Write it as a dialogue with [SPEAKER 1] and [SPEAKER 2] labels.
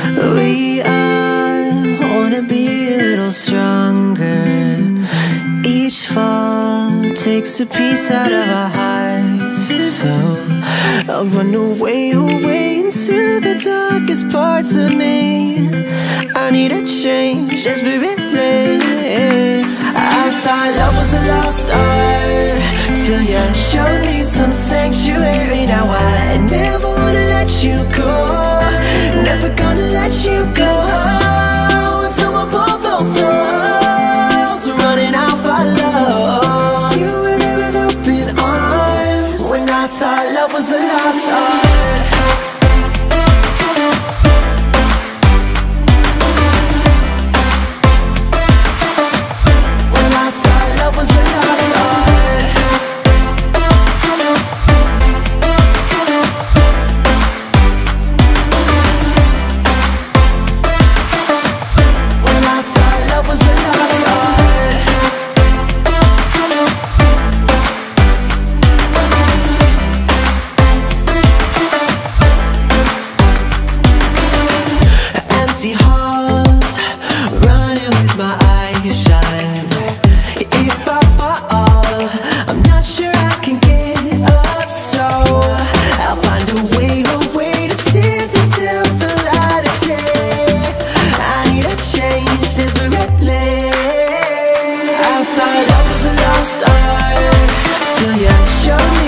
[SPEAKER 1] We all wanna be a little stronger. Each fall takes a piece out of our hearts. So I'll run away, away into the darkest parts of me. I need a change desperately. I thought love was a lost art till you showed me some sanctuary. Now I never wanna let you go, never gonna let you go until we're both those souls running out for love. You were there with open arms when I thought love was a lost art. Halls, running with my eyes shut. If I fall, I'm not sure I can get up, so I'll find a way to stand until the light of day. I need a change desperately. I thought love was a lost art till you showed me